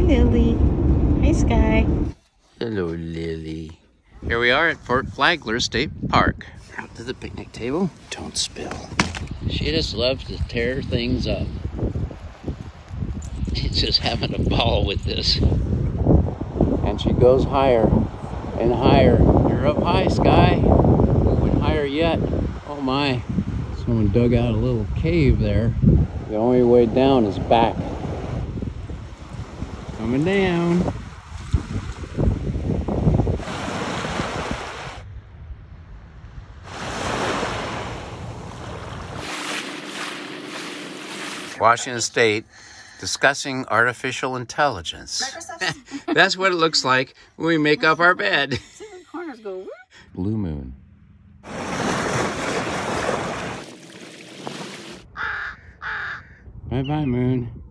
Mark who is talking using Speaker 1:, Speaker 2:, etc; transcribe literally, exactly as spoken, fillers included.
Speaker 1: Lily. Hi, Skye.
Speaker 2: Hello, Lily. Here we are at Fort Flagler State Park. Out to the picnic table. Don't spill. She just loves to tear things up. She's just having a ball with this. And she goes higher and higher. You're up high, Skye. Moving higher yet. Oh my. Someone dug out a little cave there. The only way down is back. Coming down. Washington State discussing artificial intelligence. That's what it looks like when we make up our bed.
Speaker 1: See the corners go.
Speaker 2: Blue moon. Bye-bye, moon.